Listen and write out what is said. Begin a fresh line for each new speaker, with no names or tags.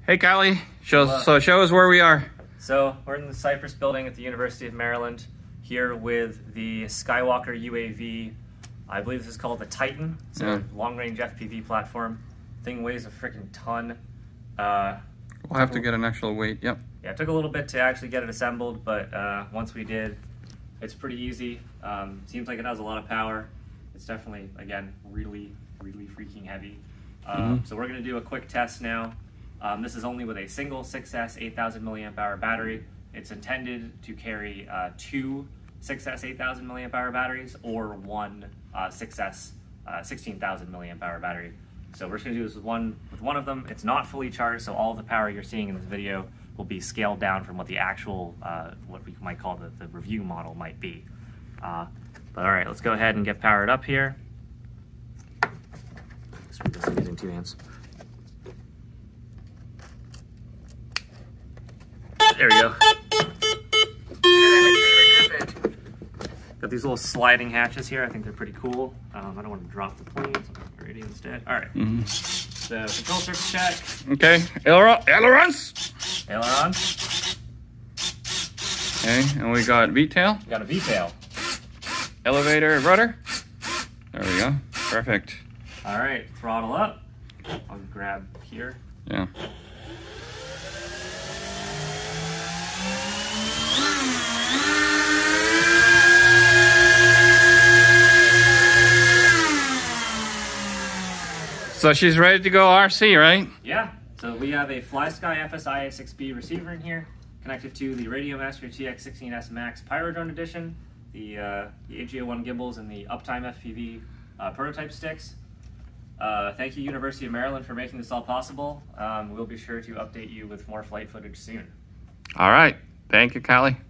Hey, Callie, show us where we are.
So we're in the Cypress building at the University of Maryland here with the Skywalker UAV. I believe this is called the Titan. It's a long-range FPV platform. Thing weighs a freaking ton.
We'll have to get an actual weight, yep.
Yeah, it took a little bit to actually get it assembled, but once we did, it's pretty easy. Seems like it has a lot of power. It's definitely, again, really, really freaking heavy. So we're gonna do a quick test now. This is only with a single 6S 8,000 milliamp hour battery. It's intended to carry two 6S 8,000 milliamp hour batteries or one 6S 16,000 milliamp hour battery. So we're just gonna do this with one of them. It's not fully charged, so all the power you're seeing in this video will be scaled down from what the actual, what we might call the review model might be. But all right, let's go ahead and get powered up here. I'm using 2 hands. There we go. Got these little sliding hatches here. I think they're pretty cool. I don't want to drop the plane, so I'm going to ready instead. All right. So control surface check.
Okay. Ailerons.
Ailerons.
Okay, and we got V-tail.
We got a V-tail.
Elevator, rudder. There we go. Perfect.
All right, throttle up. I'll grab here.
Yeah. So she's ready to go RC, right?
Yeah. So we have a FlySky FSI A6B receiver in here, connected to the Radiomaster TX16S Max Pyrodrone Edition, the AG01 gimbals, and the Uptime FPV prototype sticks. Thank you, University of Maryland, for making this all possible. We'll be sure to update you with more flight footage soon.
All right. Thank you, Callie.